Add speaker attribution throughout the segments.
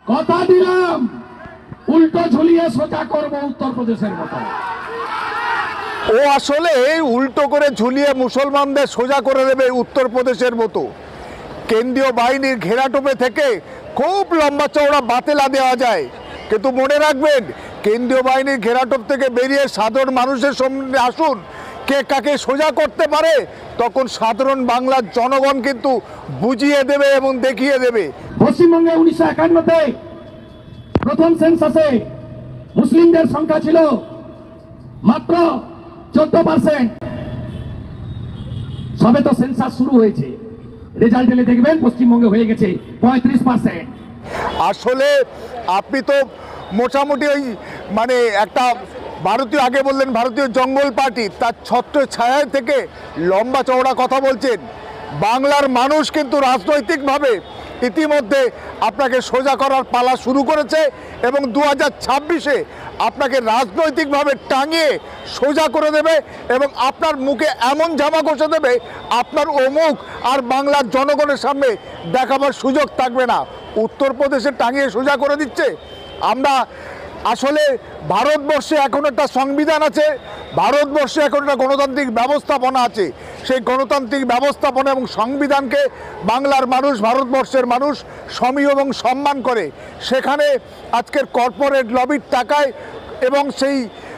Speaker 1: কথা দিলাম উল্টো ঝুলিয়ে সোজা করবো উত্তরপ্রদেশের মতো।
Speaker 2: ও আসলে উল্টো করে ঝুলিয়ে মুসলমানদের সোজা করে দেবে উত্তরপ্রদেশের মতো। কেন্দ্রীয় বাহিনীর ঘেরাটোপে থেকে খুব লম্বা চওড়া বাতেলা দেওয়া যায়, কিন্তু মনে রাখবেন কেন্দ্রীয় বাহিনীর ঘেরাটোপ থেকে বেরিয়ে সাধারণ মানুষের সামনে আসুন, কে কাকে সোজা করতে পারে, তখন সাধারণ বাংলার জনগণ কিন্তু বুঝিয়ে দেবে এবং দেখিয়ে দেবে।
Speaker 1: পশ্চিমবঙ্গে 1951-তে প্রথম সেন্সাসে মুসলিমদের সংখ্যা ছিল মাত্র 14%। সবে তো সেন্সাস শুরু হয়েছে, রেজাল্ট এলে দেখবেন পশ্চিমবঙ্গে হয়ে গেছে 35%।
Speaker 2: আসলে আপনি তো মোটামুটি ওই মানে একটা ভারতীয়, আগে বললেন ভারতীয় জঙ্গল পার্টি, তার ছত্র ছায়া থেকে লম্বা চওড়া কথা বলছেন। বাংলার মানুষ কিন্তু রাজনৈতিকভাবে ইতিমধ্যে আপনাকে সোজা করার পালা শুরু করেছে এবং 2026-এ আপনাকে রাজনৈতিকভাবে টাঙিয়ে সোজা করে দেবে এবং আপনার মুখে এমন জামা ঘষে দেবে আপনার ও মুখ আর বাংলার জনগণের সামনে দেখাবার সুযোগ থাকবে না। উত্তরপ্রদেশে টাঙিয়ে সোজা করে দিচ্ছে। আমরা আসলে ভারতবর্ষে এখন একটা সংবিধান আছে, ভারতবর্ষে এখন একটা গণতান্ত্রিক ব্যবস্থাপনা আছে। সেই গণতান্ত্রিক ব্যবস্থাপনা এবং সংবিধানকে বাংলার মানুষ, ভারতবর্ষের মানুষ সমীহ এবং সম্মান করে। সেখানে আজকের কর্পোরেট লবির টাকায় এবং সেই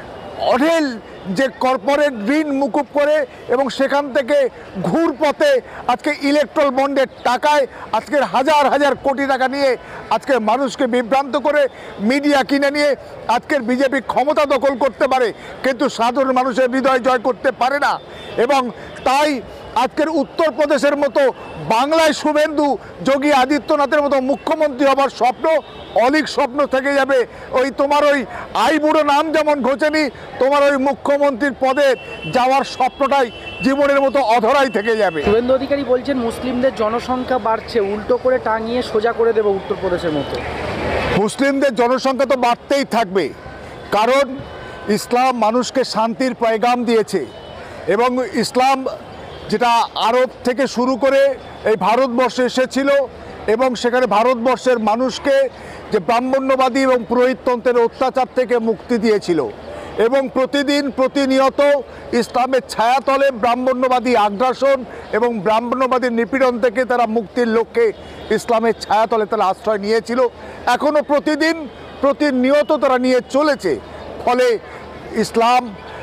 Speaker 2: অঢেল যে কর্পোরেট ঋণ মুকুব করে এবং সেখান থেকে ঘুর পথে আজকে ইলেকট্রাল বন্ডের টাকায় আজকের হাজার হাজার কোটি টাকা নিয়ে আজকের মানুষকে বিভ্রান্ত করে মিডিয়া কিনে নিয়ে আজকের বিজেপি ক্ষমতা দখল করতে পারে, কিন্তু সাধারণ মানুষের হৃদয় জয় করতে পারে না। এবং তাই আজকের উত্তরপ্রদেশের মতো বাংলায় শুভেন্দু যোগী আদিত্যনাথের মতো মুখ্যমন্ত্রী হবার স্বপ্ন অলিক স্বপ্ন থেকে যাবে। ওই তোমার ওই আইবুড়ো নাম যেমন ঘোচেনি, তোমার ওই মুখ্যমন্ত্রীর পদে যাওয়ার স্বপ্নটাই জীবনের মতো অধরাই থেকে যাবে।
Speaker 3: শুভেন্দু অধিকারী বলছেন মুসলিমদের জনসংখ্যা বাড়ছে, উল্টো করে টাঙিয়ে সোজা করে দেবে উত্তরপ্রদেশের মতো।
Speaker 2: মুসলিমদের জনসংখ্যা তো বাড়তেই থাকবে, কারণ ইসলাম মানুষকে শান্তির পয়গাম দিয়েছে এবং ইসলাম যেটা আরব থেকে শুরু করে এই ভারতবর্ষে এসেছিল এবং সেখানে ভারতবর্ষের মানুষকে যে ব্রাহ্মণ্যবাদী এবং পুরোহিততন্ত্রের অত্যাচার থেকে মুক্তি দিয়েছিল এবং প্রতিদিন প্রতিনিয়ত ইসলামের ছায়াতলে ব্রাহ্মণ্যবাদী আগ্রাসন এবং ব্রাহ্মণ্যবাদী নিপীড়ন থেকে তারা মুক্তির লক্ষ্যে ইসলামের ছায়াতলে তারা আশ্রয় নিয়েছিল, এখনও প্রতিদিন প্রতিনিয়ত তারা নিয়ে চলেছে। ফলে ইসলাম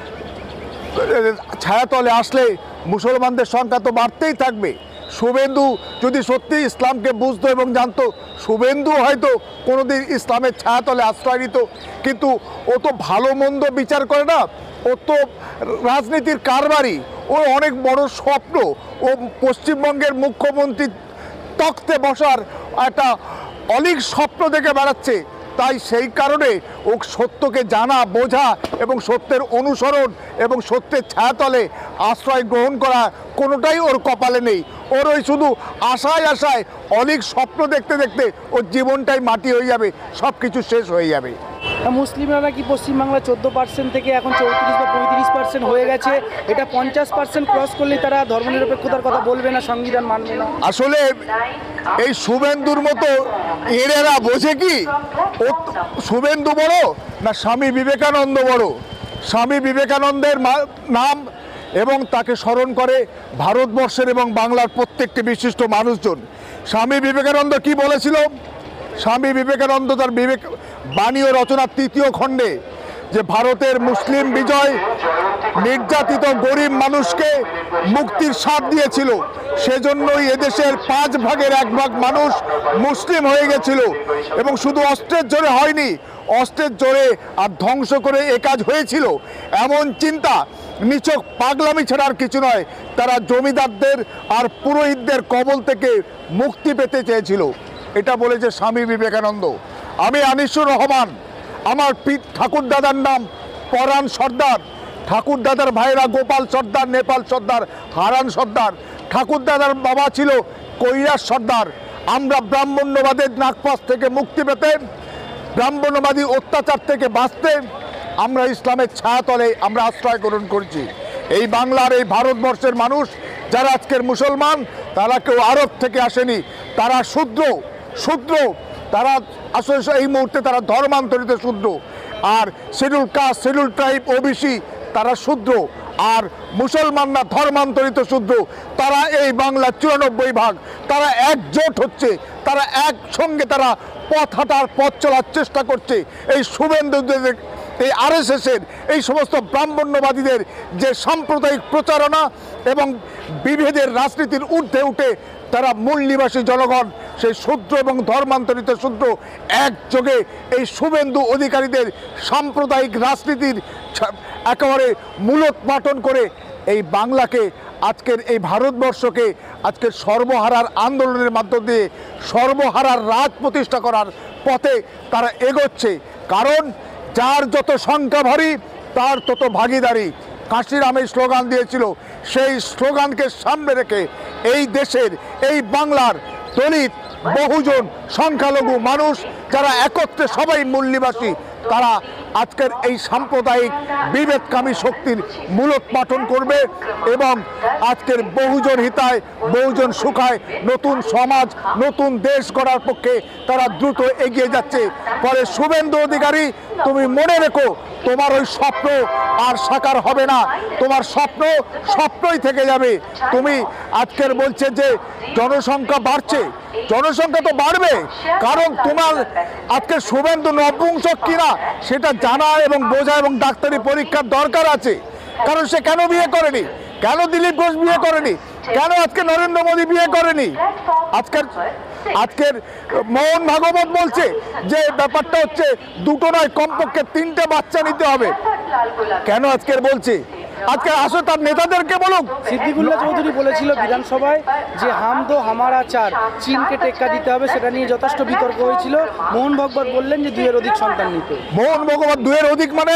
Speaker 2: ছায়াতলে আসলে মুসলমানদের সংখ্যা তো বাড়তেই থাকবে। শুভেন্দু যদি সত্যি ইসলামকে বুঝতো এবং জানতো, শুভেন্দু হয়তো কোনোদিন ইসলামের ছায়াতলে আশ্রয় নিত, কিন্তু ও তো ভালো মন্দ বিচার করে না, ও তো রাজনীতির কারবারি। ও অনেক বড় স্বপ্ন, ও পশ্চিমবঙ্গের মুখ্যমন্ত্রী তখ্তে বসার একটা অলিক স্বপ্ন দেখে বেড়াচ্ছে। তাই সেই কারণে ও সত্যকে জানা, বোঝা এবং সত্যের অনুসরণ এবং সত্যের ছায়াতলে আশ্রয় গ্রহণ করা কোনোটাই ওর কপালে নেই। ওর ওই শুধু আশায় আশায় অনেক স্বপ্ন দেখতে দেখতে ওর জীবনটাই মাটি হয়ে যাবে, সব কিছু শেষ হয়ে যাবে।
Speaker 3: মুসলিমরা নাকি পশ্চিমবাংলা 14% থেকে এখন 34 বা 35% হয়ে গেছে, এটা 50% ক্রস করলে তারা ধর্মনিরপেক্ষতার কথা বলবে না, সংবিধান মানবে না।
Speaker 2: আসলে এই শুভেন্দুর মতো এরা বোঝে কি, ও শুভেন্দু বড় না স্বামী বিবেকানন্দ বড়? স্বামী বিবেকানন্দের নাম এবং তাকে স্মরণ করে ভারতবর্ষের এবং বাংলার প্রত্যেকটি বিশিষ্ট মানুষজন। স্বামী বিবেকানন্দ কি বলেছিল? স্বামী বিবেকানন্দ তার বাণী ও রচনার 3য় খণ্ডে যে ভারতের মুসলিম বিজয় নির্যাতিত গরিব মানুষকে মুক্তির স্বাদ দিয়েছিল, সেজন্যই এদেশের 5 ভাগের 1 ভাগ মানুষ মুসলিম হয়ে গেছিল এবং শুধু অস্ত্রের জোরে হয়নি, অস্ত্রের জোরে আর ধ্বংস করে এ কাজ হয়েছিল। এমন চিন্তা নিছক পাগলামি ছাড়া আর কিছু নয়। তারা জমিদারদের আর পুরোহিতদের কবল থেকে মুক্তি পেতে চেয়েছিল। এটা বলেছে স্বামী বিবেকানন্দ। আমি আনিসুর রহমান, আমার ঠাকুর দাদার নাম পরাণ সর্দার, ঠাকুর দাদার ভাইরা গোপাল সর্দার, নেপাল সর্দার, হারান সর্দার, ঠাকুর দাদার বাবা ছিল কৈলাস সর্দার। আমরা ব্রাহ্মণ্যবাদের নাগপাশ থেকে মুক্তি পেতে, ব্রাহ্মণ্যবাদী অত্যাচার থেকে বাঁচতে আমরা ইসলামের ছায়াতলে আমরা আশ্রয় গ্রহণ করেছি। এই বাংলার, এই ভারতবর্ষের মানুষ যারা আজকের মুসলমান, তারা কেউ আরব থেকে আসেনি, তারা শূদ্র তারা আসলে এই মুহূর্তে তারা ধর্মান্তরিত শূদ্র, আর schedule caste, schedule tribe, OBC তারা শূদ্র, আর মুসলমানরা ধর্মান্তরিত শূদ্র। তারা এই বাংলার 94 ভাগ, তারা একজোট হচ্ছে, তারা একসঙ্গে তারা পথ হাঁটার পথ চলার চেষ্টা করছে। এই শুভেন্দুদের, এই আরএসএসের, এই সমস্ত ব্রাহ্মণ্যবাদীদের যে সাম্প্রদায়িক প্রচারণা এবং বিভেদের রাজনীতির ঊর্ধ্বে উঠে তারা মূল নিবাসী জনগণ, সেই শূদ্র এবং ধর্মান্তরিত শূদ্র একযোগে এই শুভেন্দু অধিকারীদের সাম্প্রদায়িক রাজনীতির একেবারে মূলোৎপাটন করে এই বাংলাকে, আজকের এই ভারতবর্ষকে আজকের সর্বহারার আন্দোলনের মধ্য দিয়ে সর্বহারার রাজ প্রতিষ্ঠা করার পথে তারা এগোচ্ছে। কারণ যার যত সংখ্যা ভারী তার তত ভাগীদারি। কাশিরামের স্লোগান দিয়েছিল, সেই স্লোগানকে সামনে রেখে এই দেশের, এই বাংলার দলিত, বহুজন, সংখ্যালঘু মানুষ যারা একত্রে সবাই মূল নিবাসী, তারা আজকের এই সাম্প্রদায়িক বিভেদকামী শক্তির মূলোৎপাটন করবে এবং আজকের বহুজন হিতায় বহুজন সুখায় নতুন সমাজ, নতুন দেশ গড়ার পক্ষে তারা দ্রুত এগিয়ে যাচ্ছে। ফলে শুভেন্দু অধিকারী, তুমি মনে রেখো, তোমার ওই স্বপ্ন আর সাকার হবে না, তোমার স্বপ্ন স্বপ্নই থেকে যাবে। তুমি আজকের বলছে যে জনসংখ্যা বাড়ছে, জনসংখ্যা তো বাড়বে, কারণ তোমার আজকে শুভেন্দু নপুংসক কিনা সেটা জানা এবং বোঝা এবং ডাক্তারি পরীক্ষার দরকার আছে। কারণ সে কেন বিয়ে করেনি, কেন দিলীপ ঘোষ বিয়ে করেনি, কেন আজকে নরেন্দ্র মোদী বিয়ে করেনি। আজকের মোহন ভাগবত বলছে যে ব্যাপারটা হচ্ছে দুটো নয়, কমপক্ষে 3টে বাচ্চা নিতে হবে। কেন আজকের বলছে? আজকে আসো তার নেতাদেরকে বলুক।
Speaker 3: সিদ্দিকুল্লাহ চৌধুরী বলেছিল বিধানসভায় যে হাম দো হামারা চার, চীনকে টেক্কা দিতে হবে, সেটা নিয়ে যথেষ্ট বিতর্ক হয়েছিল। মোহন ভাগবত বললেন যে 2-এর অধিক সন্তান নিতে।
Speaker 2: মোহন ভগবত 2-এর অধিক মানে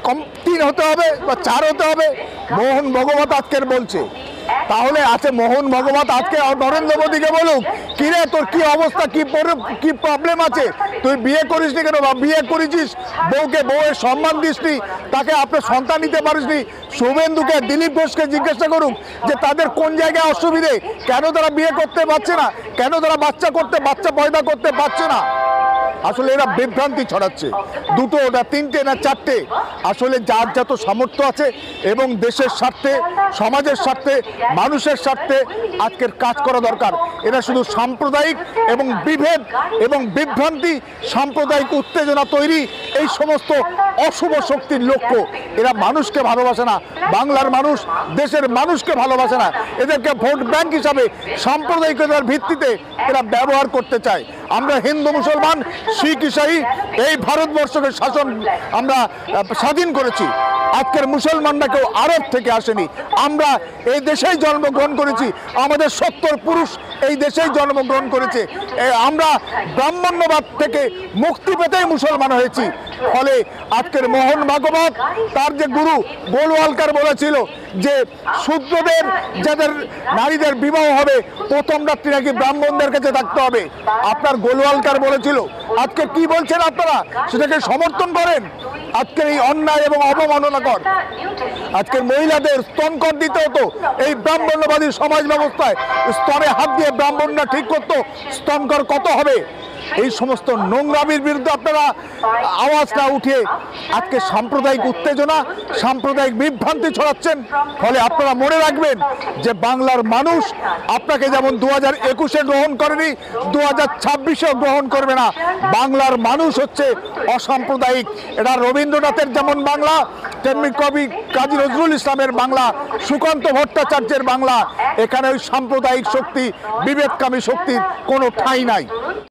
Speaker 2: 3 হতে হবে বা 4 হতে হবে, মোহন ভগবত আজকের বলছে। তাহলে আছে মোহন ভগবত আজকে নরেন্দ্র মোদীকে বলুক, কিরে তোর কি অবস্থা, কি প্রবলেম আছে, তুই বিয়ে করিস নি কেন, বা বিয়ে করেছিস বউকে, বউয়ের সম্মান দিসনি, তাকে আপনার সন্তান নিতে পারিসনি। শুভেন্দুকে, দিলীপ ঘোষকে জিজ্ঞাসা করুক যে তাদের কোন জায়গায় অসুবিধে, কেন তারা বিয়ে করতে পারছে না, কেন তারা বাচ্চা পয়দা করতে পারছে না। আসলে এরা বিভ্রান্তি ছড়াচ্ছে। 2টো না 3টে না 4টে, আসলে যার যত সামর্থ্য আছে এবং দেশের স্বার্থে, সমাজের স্বার্থে, মানুষের স্বার্থে আজকের কাজ করা দরকার। এরা শুধু সাম্প্রদায়িক এবং বিভেদ এবং বিভ্রান্তি, সাম্প্রদায়িক উত্তেজনা তৈরি, এই সমস্ত অশুভ শক্তির লক্ষ্য। এরা মানুষকে ভালোবাসে না, বাংলার মানুষ, দেশের মানুষকে ভালোবাসে না। এদেরকে ভোট ব্যাংক হিসাবে সাম্প্রদায়িকতার ভিত্তিতে এরা ব্যবহার করতে চায়। আমরা হিন্দু, মুসলমান, শিখ, ইসাই এই ভারতবর্ষকে আমরা স্বাধীন করেছি। আজকের মুসলমানরা কেউ আরব থেকে আসেনি, আমরা এই দেশেই জন্মগ্রহণ করেছি, আমাদের 70 পুরুষ এই দেশেই জন্মগ্রহণ করেছে। আমরা ব্রাহ্মণ্যবাদ থেকে মুক্তি পেতেই মুসলমান হয়েছি। ফলে আজকের মোহন ভাগবত তার যে গুরু গোলওয়ালকার বলেছিল যে শূদ্রদের, যাদের নারীদের বিবাহ হবে, প্রথম রাত্রি নাকি ব্রাহ্মণদের কাছে থাকতে হবে। আপনার গোলওয়ালকার বলেছিল, আজকে কি বলছেন আপনারা, সেটাকে সমর্থন করেন? আজকের এই অন্যায় এবং অবমাননাকর। আজকের মহিলাদের স্তনকর দিতে হতো এই ব্রাহ্মণ্যবাদী সমাজ ব্যবস্থায়, স্তনে হাত দিয়ে ব্রাহ্মণরা ঠিক করতো স্তনকর কত হবে। এই সমস্ত নোংরামির বিরুদ্ধে আপনারা আওয়াজ না উঠিয়ে আজকে সাম্প্রদায়িক উত্তেজনা, সাম্প্রদায়িক বিভ্রান্তি ছড়াচ্ছেন। ফলে আপনারা মনে রাখবেন যে বাংলার মানুষ আপনাকে যেমন 2021-এ গ্রহণ করেনি, 2026-এও গ্রহণ করবে না। বাংলার মানুষ হচ্ছে অসাম্প্রদায়িক। এটা রবীন্দ্রনাথের যেমন বাংলা, তেমনি কবি কাজী নজরুল ইসলামের বাংলা, সুকান্ত ভট্টাচার্যের বাংলা। এখানে ওই সাম্প্রদায়িক শক্তি, বিভেদকামী শক্তির কোনো ঠাঁই নাই।